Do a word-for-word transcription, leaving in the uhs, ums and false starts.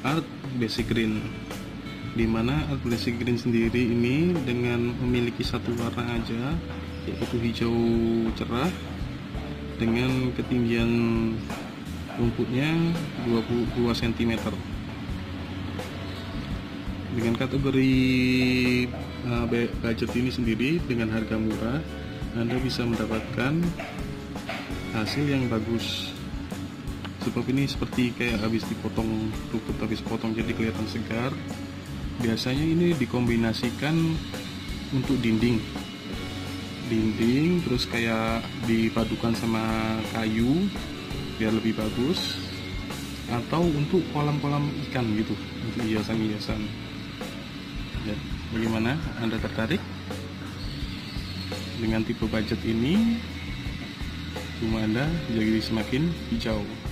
Art Basic Green, dimana Art Basic Green sendiri ini dengan memiliki satu warna aja, yaitu hijau cerah dengan ketinggian rumputnya dua puluh dua sentimeter. Dengan kategori uh, budget ini sendiri, dengan harga murah, Anda bisa mendapatkan hasil yang bagus. Sebab ini seperti kayak habis dipotong rumput, habis potong jadi kelihatan segar. Biasanya ini dikombinasikan untuk dinding dinding terus kayak dipadukan sama kayu biar lebih bagus, atau untuk kolam-kolam ikan gitu, untuk hiasan-hiasan. Ya, bagaimana, Anda tertarik dengan tipe budget ini? Rumah Anda jadi semakin hijau.